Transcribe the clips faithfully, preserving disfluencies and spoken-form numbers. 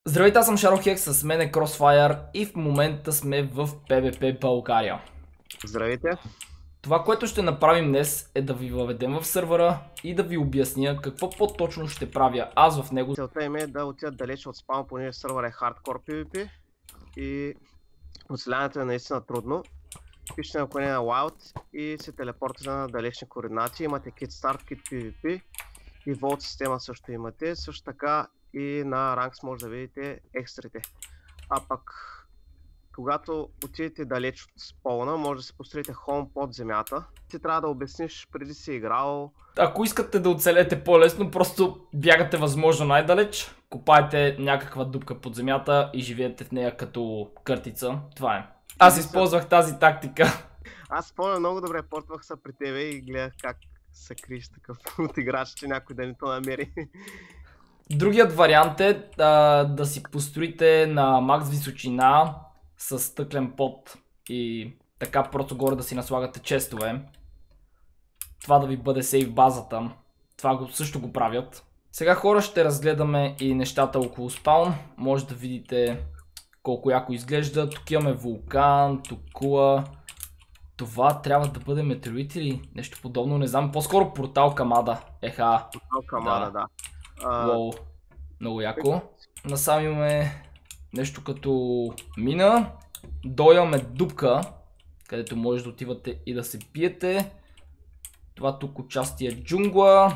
Здравейте, аз съм Shadow Hex, с мен е Crossfire и в момента сме в PvP България. Здравейте! Това, което ще направим днес е да ви въведем в сървъра и да ви обясня какво по-точно ще правя аз в него. Целта им е да отидат далеч от спам, понеже сървър е хардкор PvP и оцеляването е наистина трудно. Пишете на коне на Wild и се телепортите на далечни координати. Имате Kit Start, Kit PvP и Vault система също имате. Също така и на Ranks може да видите екстрите. А пък когато отидете далеч от спawна, може да се построите хом под земята. Ти трябва да обясниш преди си играл. Ако искате да оцелете по-лесно, просто бягате възможно най-далеч, копаете някаква дупка под земята и живеете в нея като къртица. Това е. Аз използвах тази тактика. Аз спомням много добре, портвах се при тебе и гледах как се криеш такъв от играч, че някой да не то намери. Другият вариант е да, да си построите на макс височина с стъклен пот и така просто горе да си наслагате честове. Това да ви бъде сейф базата. Това го, също го правят. Сега хора ще разгледаме и нещата около спаун. Може да видите колко яко изглежда. Тук имаме вулкан, тук кула. Това трябва да бъде метеорит или нещо подобно, не знам. По-скоро портал Камада. Еха. Портал Камада, да. Уоу, много яко. Насам имаме нещо като мина. Долу имаме дупка, където може да отивате и да се пиете. Това тук отчасти е джунгла.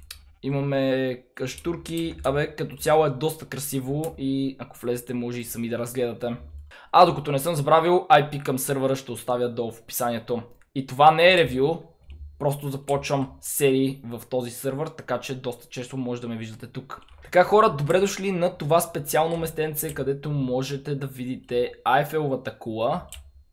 Имаме каштурки. Абе, като цяло е доста красиво и ако влезете може и сами да разгледате. А докато не съм забравил, ай пи към сървъра ще оставя долу в описанието. И това не е ревю. Просто започвам серии в този сървър, така че доста често може да ме виждате тук. Така хора, добре дошли на това специално местенце, където можете да видите Айфеловата кула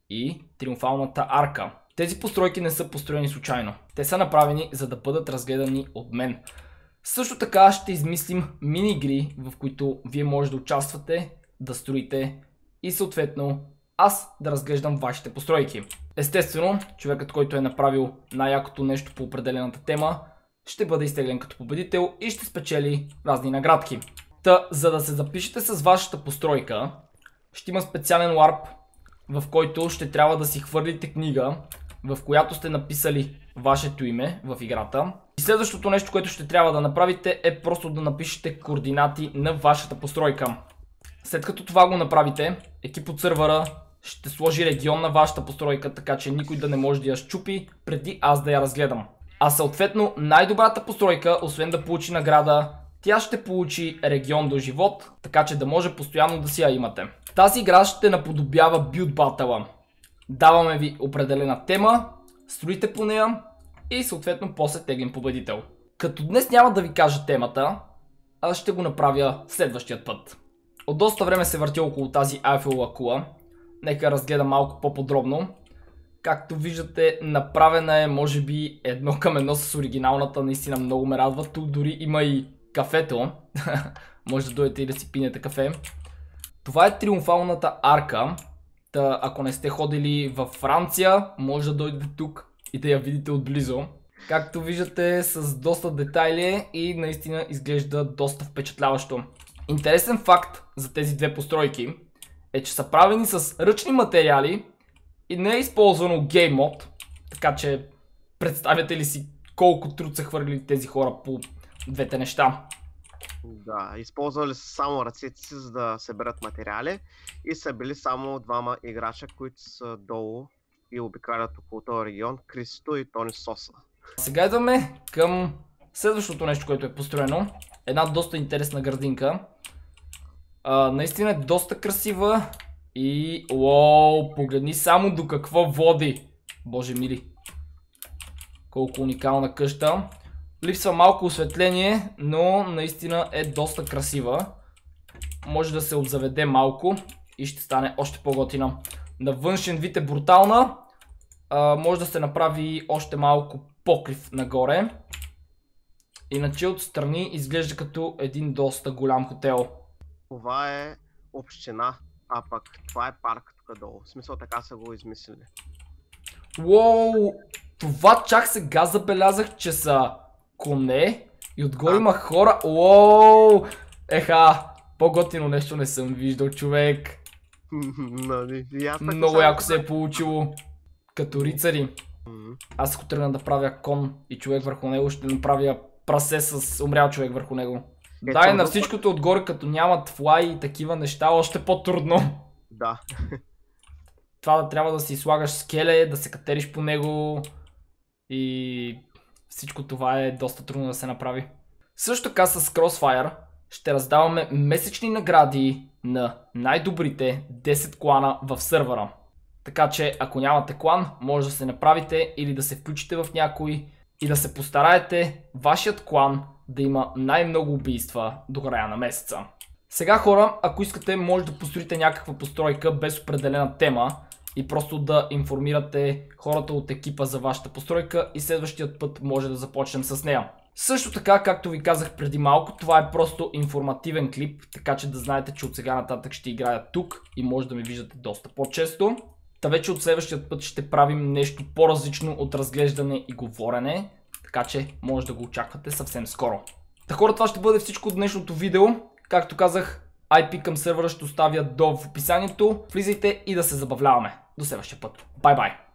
и Триумфалната арка. Тези постройки не са построени случайно. Те са направени за да бъдат разгледани от мен. Също така ще измислим мини-игри, в които вие може да участвате, да строите и съответно аз да разглеждам вашите постройки. Естествено, човекът, който е направил най-якото нещо по определената тема, ще бъде изтеглен като победител и ще спечели разни наградки. Та, за да се запишете с вашата постройка, ще има специален ларп, в който ще трябва да си хвърлите книга, в която сте написали вашето име в играта. И следващото нещо, което ще трябва да направите е просто да напишете координати на вашата постройка. След като това го направите, екип от сървъра ще сложи регион на вашата постройка, така че никой да не може да я щупи преди аз да я разгледам. А съответно най-добрата постройка, освен да получи награда, тя ще получи регион до живот, така че да може постоянно да си я имате. Тази игра ще наподобява билд батъла. Даваме ви определена тема, строите по нея и съответно после теглим победител. Като днес няма да ви кажа темата, аз ще го направя следващия път. От доста време се въртя около тази Айфелова кула. Нека разгледам малко по-подробно. Както виждате, направена е може би едно към едно с оригиналната, наистина много ме радва. Тук дори има и кафето. Може да дойдете и да си пинете кафе. Това е Триумфалната арка. Та, ако не сте ходили във Франция, може да дойдете тук и да я видите отблизо. Както виждате, с доста детайли и наистина изглежда доста впечатляващо. Интересен факт за тези две постройки е, че са правени с ръчни материали и не е използвано гейм мод, така че представяте ли си колко труд са хвърлили тези хора по двете неща. Да, използвали са само ръцете си, за да съберат материали и са били само двама играча, които са долу и обикалят около този регион, Кристо и Тони Соса. Сега идваме към следващото нещо, което е построено. Една доста интересна градинка. А, наистина е доста красива и уоу, погледни само до какво води. Боже мили. Колко уникална къща. Липсва малко осветление, но наистина е доста красива. Може да се обзаведе малко и ще стане още по-готина. На външен вид е брутална. А, може да се направи още малко покрив нагоре. Иначе отстрани изглежда като един доста голям хотел. Това е община, а пък това е парк тук долу. В смисъл така са го измислили. Уоу, това чак сега забелязах, че са коне и отгоре има хора. Уоу, еха, По-готино нещо не съм виждал, човек. Нали, и аз така Много само яко така- се е получило. Като рицари. М, Аз ако тръгна да правя кон и човек върху него, ще направя прасе с умрял човек върху него. Е, Дай трудно на пък. всичкото отгоре, като нямат флай и такива неща, още по-трудно. Да. Това да трябва да си слагаш скеле, да се катериш по него и всичко това е доста трудно да се направи. Също така с Crossfire ще раздаваме месечни награди на най-добрите десет клана в сървъра. Така че ако нямате клан, може да се направите или да се включите в някой и да се постараете вашият клан да има най-много убийства до края на месеца. Сега хора, ако искате, може да построите някаква постройка без определена тема и просто да информирате хората от екипа за вашата постройка и следващият път може да започнем с нея. Също така, както ви казах преди малко, това е просто информативен клип, така че да знаете, че от сега нататък ще играя тук и може да ме виждате доста по-често. Та вече от следващият път ще правим нещо по-различно от разглеждане и говорене, така че може да го очаквате съвсем скоро. Та хора, това ще бъде всичко от днешното видео. Както казах, ай пи към сървъра ще оставя долу в описанието. Влизайте и да се забавляваме. До следващия път. Бай бай!